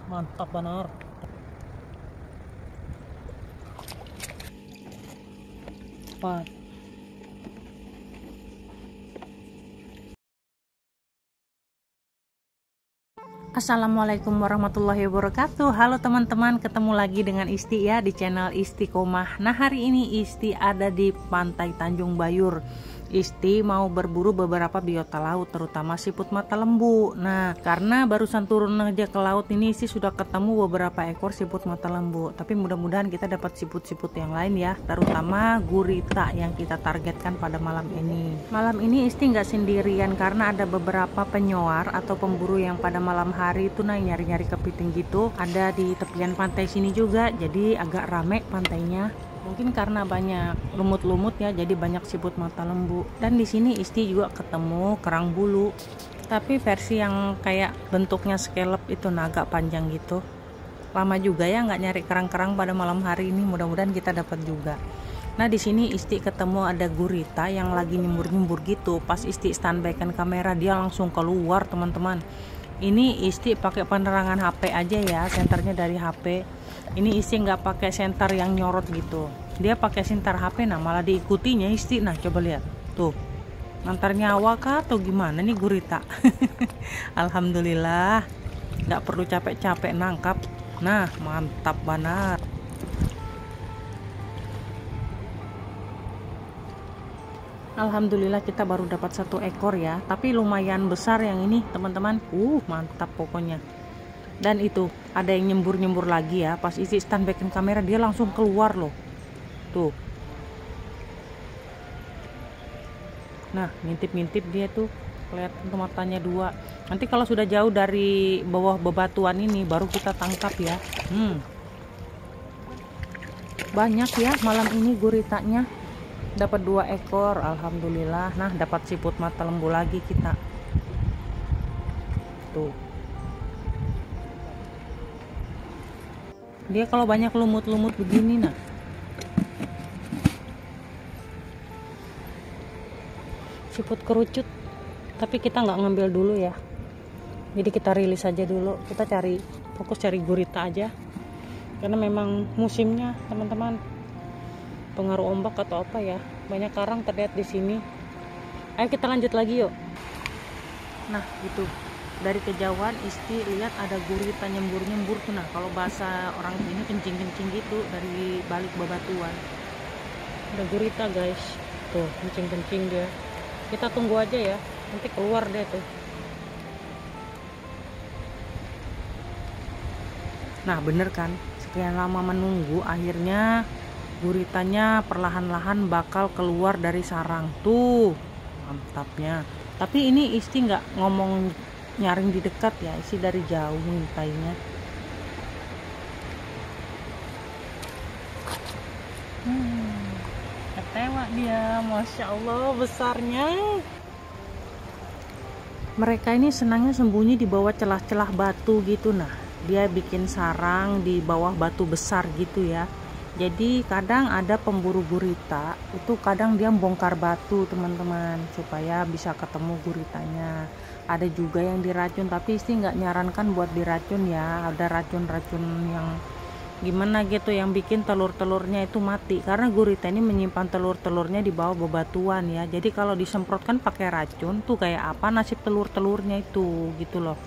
Mantap benar. Pak. Assalamualaikum warahmatullahi wabarakatuh. Halo teman-teman, ketemu lagi dengan Isti ya di channel Istiqomah. Nah, hari ini Isti ada di Pantai Tanjung Bayur. Isti mau berburu beberapa biota laut, terutama siput mata lembu. Nah, karena barusan turun aja ke laut ini, Isti sudah ketemu beberapa ekor siput mata lembu. Tapi mudah-mudahan kita dapat siput-siput yang lain ya, terutama gurita yang kita targetkan pada malam ini. Malam ini Isti nggak sendirian karena ada beberapa penyoar atau pemburu yang pada malam hari itu nyari-nyari kepiting gitu. Ada di tepian pantai sini juga, jadi agak rame pantainya. Mungkin karena banyak lumut-lumut ya, jadi banyak siput mata lembu. Dan di sini Isti juga ketemu kerang bulu, tapi versi yang kayak bentuknya scallop itu, agak panjang gitu. Lama juga ya nggak nyari kerang-kerang pada malam hari ini, mudah-mudahan kita dapat juga. Nah, di sini Isti ketemu ada gurita yang lagi nyembur-nyembur gitu. Pas Isti standby-kan kamera, dia langsung keluar teman-teman. Ini Isti pakai penerangan HP aja ya, senternya dari HP. Ini Isti nggak pakai senter yang nyorot gitu. Dia pakai senter HP, nah malah diikutinya Isti. Nah, coba lihat tuh, antar nyawa kah atau gimana nih gurita. Alhamdulillah nggak perlu capek-capek nangkap. Nah, mantap banget. Alhamdulillah kita baru dapat satu ekor ya, tapi lumayan besar yang ini teman-teman. Mantap pokoknya. Dan itu ada yang nyembur-nyembur lagi ya. Pas isi standby-kan kamera dia langsung keluar loh. Tuh. Nah, ngintip-ngintip dia tuh. Kelihatan tuh matanya dua. Nanti kalau sudah jauh dari bawah bebatuan ini baru kita tangkap ya. Banyak ya malam ini guritanya. Dapat 2 ekor, alhamdulillah. Nah, dapat siput mata lembu lagi kita. Tuh. Dia kalau banyak lumut-lumut begini, nah. Siput kerucut. Tapi kita nggak ngambil dulu ya. Jadi kita rilis aja dulu. Kita fokus cari gurita aja. Karena memang musimnya, teman-teman. Pengaruh ombak atau apa ya, banyak karang terlihat di sini. Ayo kita lanjut lagi yuk. Nah gitu, dari kejauhan Isti lihat ada gurita nyembur-nyembur tuh. Nah, kalau bahasa orang sini kencing-kencing gitu dari balik bebatuan. Ada gurita guys, tuh kencing-kencing dia. Kita tunggu aja ya, nanti keluar deh tuh. Nah bener kan, sekian lama menunggu, akhirnya guritanya perlahan-lahan bakal keluar dari sarang. Tuh mantapnya. Tapi ini Isti nggak ngomong nyaring di dekat ya, Isti dari jauh ngintainya. Ketewa dia, Masya Allah besarnya. Mereka ini senangnya sembunyi di bawah celah-celah batu gitu. Nah, dia bikin sarang di bawah batu besar gitu ya. Jadi kadang ada pemburu gurita, itu kadang dia bongkar batu teman-teman, supaya bisa ketemu guritanya. Ada juga yang diracun, tapi Isti nggak nyarankan buat diracun ya. Ada racun-racun yang gimana gitu yang bikin telur-telurnya itu mati. Karena gurita ini menyimpan telur-telurnya di bawah bebatuan ya. Jadi kalau disemprotkan pakai racun tuh kayak apa nasib telur-telurnya itu gitu loh.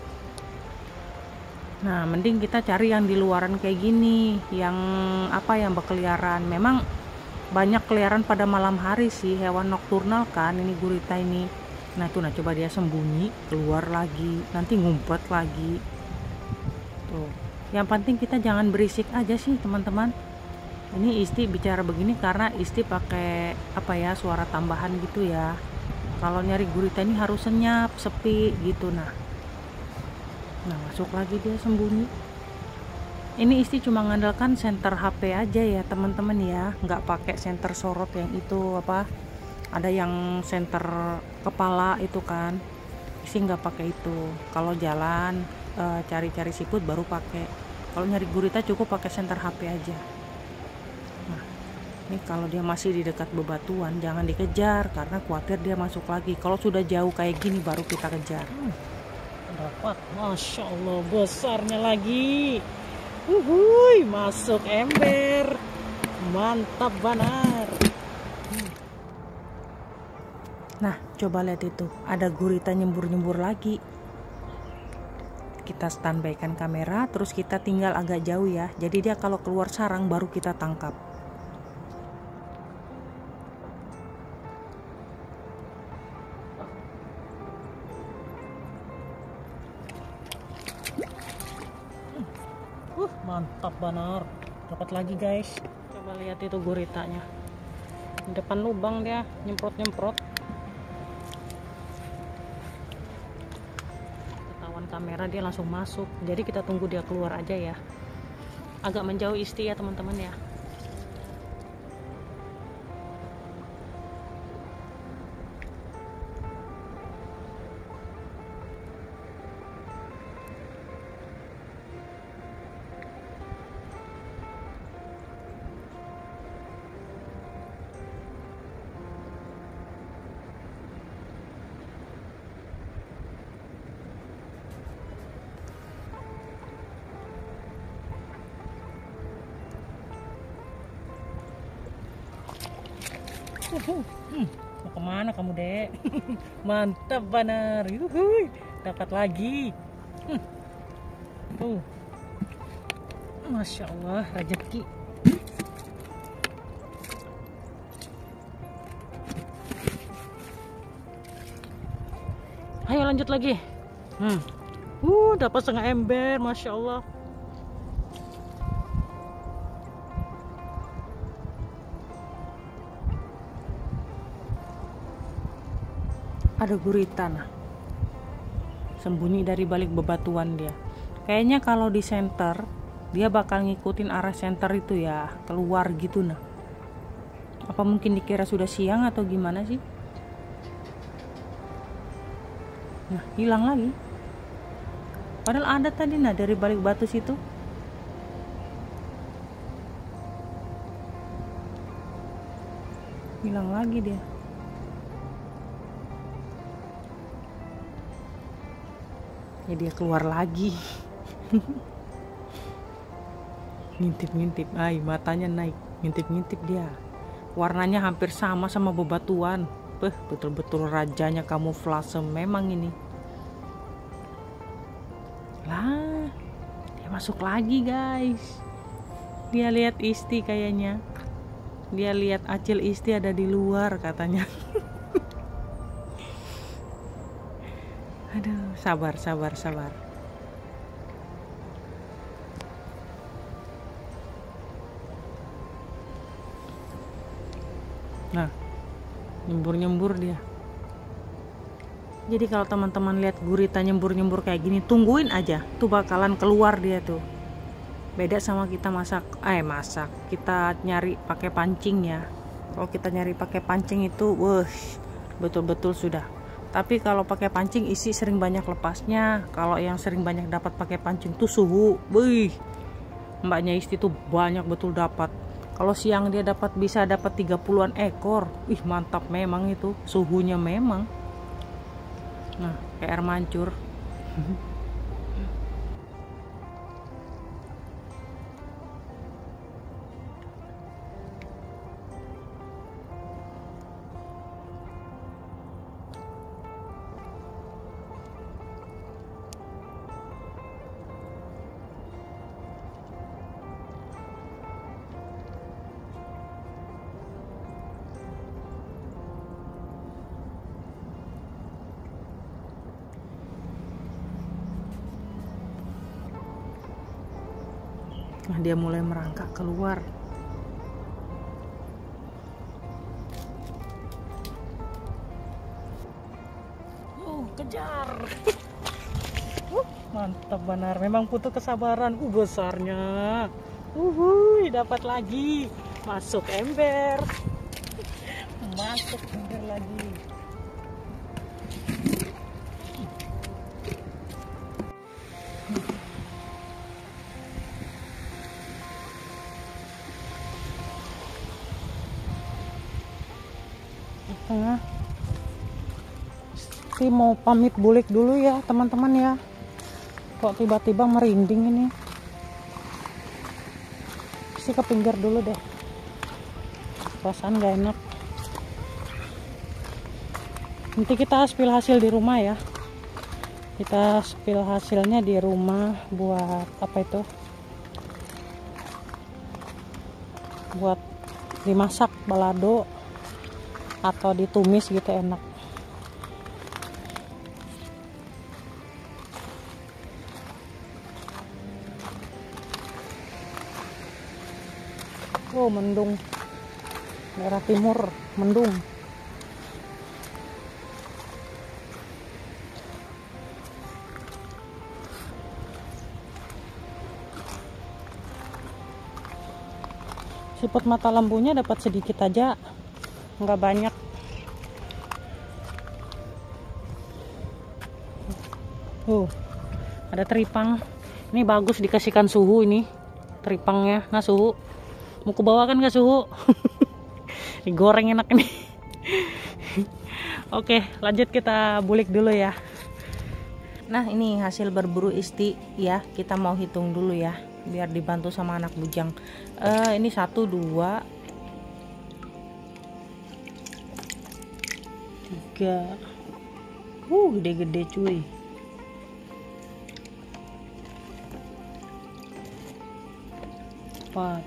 Nah, mending kita cari yang di luaran kayak gini, yang yang berkeliaran. Memang banyak keliaran pada malam hari sih, hewan nokturnal kan ini gurita ini. Nah, tuh coba dia sembunyi, keluar lagi, nanti ngumpet lagi. Tuh. Yang penting kita jangan berisik aja sih, teman-teman. Ini Isti bicara begini karena Isti pakai suara tambahan gitu ya. Kalau nyari gurita ini harus senyap, sepi gitu. Nah, masuk lagi dia sembunyi. Ini Isti cuma ngandalkan senter HP aja ya teman-teman ya, nggak pakai senter sorot yang itu ada yang senter kepala itu kan. Isti nggak pakai itu. Kalau jalan cari-cari siput baru pakai. Kalau nyari gurita cukup pakai senter HP aja. Nah, ini kalau dia masih di dekat bebatuan jangan dikejar karena khawatir dia masuk lagi. Kalau sudah jauh kayak gini baru kita kejar. Dapat, masya Allah, besarnya lagi. Uhuy, masuk ember. Mantap benar. Nah, coba lihat itu, ada gurita nyembur-nyembur lagi. Kita standbykan kamera, terus kita tinggal agak jauh ya. Jadi dia kalau keluar sarang baru kita tangkap. Mantap benar. Dapat lagi guys. Coba lihat itu guritanya. Di depan lubang dia nyemprot-nyemprot. Ketahuan kamera dia langsung masuk. Jadi kita tunggu dia keluar aja ya. Agak menjauh Isti ya teman-teman ya. Mau kemana kamu dek? Mantap benar. Yuhui, dapat lagi. Masya Allah, rezeki. Ayo lanjut lagi. Dapat setengah ember, masya Allah. Ada gurita, nah sembunyi dari balik bebatuan dia. Kayaknya kalau di center dia bakal ngikutin arah center itu ya, keluar gitu. Nah, apa mungkin dikira sudah siang atau gimana sih? Nah, hilang lagi. Padahal ada tadi nah dari balik batu situ. Hilang lagi dia. Ya dia keluar lagi. Ngintip-ngintip, matanya naik, ngintip-ngintip dia. Warnanya hampir sama bebatuan. Betul-betul rajanya kamuflase memang ini. Lah, dia masuk lagi guys. Dia lihat Isti kayaknya. Dia lihat Acil Isti ada di luar katanya. Aduh, sabar. Nah, nyembur-nyembur dia. Jadi kalau teman-teman lihat gurita nyembur-nyembur kayak gini, tungguin aja, tuh bakalan keluar dia tuh. Beda sama kita masak. Kita nyari pakai pancing ya. Kalau kita nyari pakai pancing itu, betul-betul sudah. Tapi kalau pakai pancing isi sering banyak lepasnya. Kalau yang sering banyak dapat pakai pancing tuh suhu. Mbaknya Isti tuh banyak betul dapat. Kalau siang dia bisa dapat 30-an ekor. Mantap memang itu. Suhunya memang. Nah, kayak air mancur. Nah, dia mulai merangkak keluar. Kejar. Mantap benar. Memang butuh kesabaran. Besarnya. Dapat lagi. Masuk ember. Masuk ember lagi. Tengah. Isti mau pamit bulik dulu ya teman-teman ya. Kok tiba-tiba merinding ini. Isti ke pinggir dulu deh. Perasaan gak enak. Nanti kita spill hasil di rumah ya. Kita spill hasilnya di rumah buat apa itu? Buat dimasak balado atau ditumis gitu enak. Oh, mendung. Daerah timur mendung. Siput mata lembunya dapat sedikit aja, nggak banyak. Ada teripang. Ini bagus dikasihkan suhu ini teripangnya, nggak suhu. Mau ke bawah kan nggak suhu. Digoreng enak ini. Oke, lanjut kita bulik dulu ya. Nah, ini hasil berburu Isti ya. Kita mau hitung dulu ya, biar dibantu sama anak bujang. Ini 1, 2, 3. Gede-gede cuy. 4.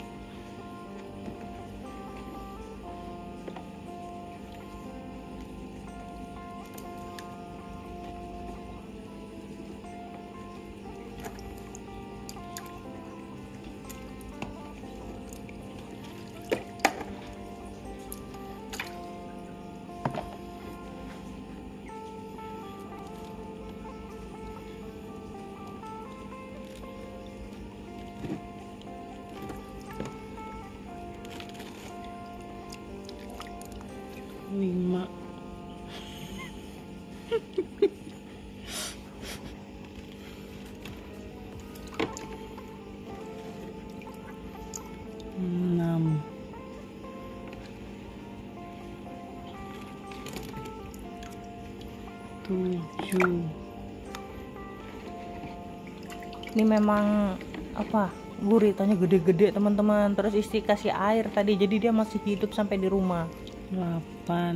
5. 6. 7. Ini memang apa, guritanya gede-gede teman-teman. Terus Isti kasih air tadi, jadi dia masih hidup sampai di rumah. 8.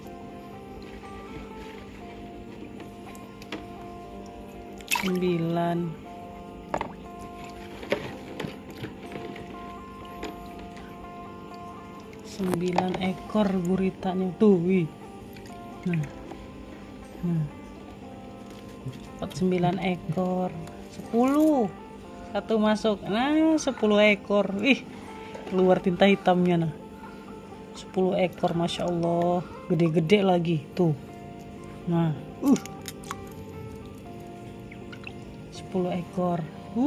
9. 9 ekor guritanya tuh, wih. Dapat 9 ekor. 10. Satu masuk. Nah, 10 ekor. Wih, keluar tinta hitamnya nah. 10 ekor, masya Allah, gede-gede lagi tuh. Nah, 10 ekor.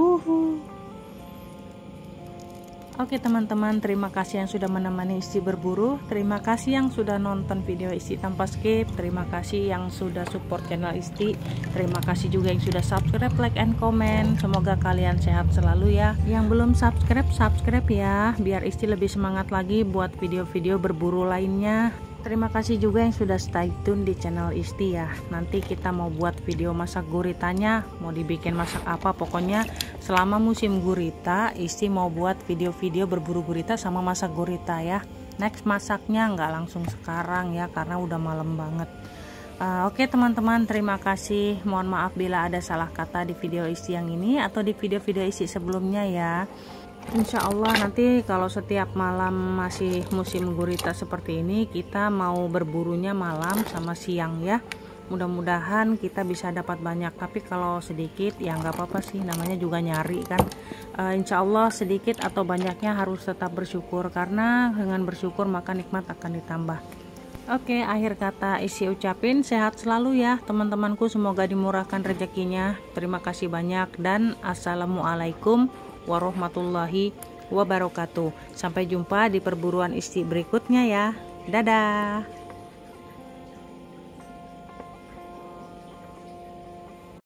Oke teman-teman, terima kasih yang sudah menemani Isti berburu. Terima kasih yang sudah nonton video Isti tanpa skip. Terima kasih yang sudah support channel Isti. Terima kasih juga yang sudah subscribe, like, and comment. Semoga kalian sehat selalu ya. Yang belum subscribe, subscribe ya, biar Isti lebih semangat lagi buat video-video berburu lainnya. Terima kasih juga yang sudah stay tune di channel Isti ya. Nanti kita mau buat video masak guritanya, mau dibikin masak apa, pokoknya selama musim gurita Isti mau buat video-video berburu gurita sama masak gurita ya. Next masaknya nggak langsung sekarang ya, karena udah malam banget. Oke teman-teman, terima kasih. Mohon maaf bila ada salah kata di video Isti yang ini atau di video-video Isti sebelumnya ya. Insya Allah nanti kalau setiap malam masih musim gurita seperti ini, kita mau berburunya malam sama siang ya. Mudah-mudahan kita bisa dapat banyak, tapi kalau sedikit ya nggak apa-apa sih, namanya juga nyari kan. Insya Allah sedikit atau banyaknya harus tetap bersyukur, karena dengan bersyukur maka nikmat akan ditambah. Oke, akhir kata Isti ucapin sehat selalu ya teman-temanku, semoga dimurahkan rezekinya. Terima kasih banyak dan assalamualaikum warahmatullahi wabarakatuh. Sampai jumpa di perburuan Isti berikutnya ya. Dadah.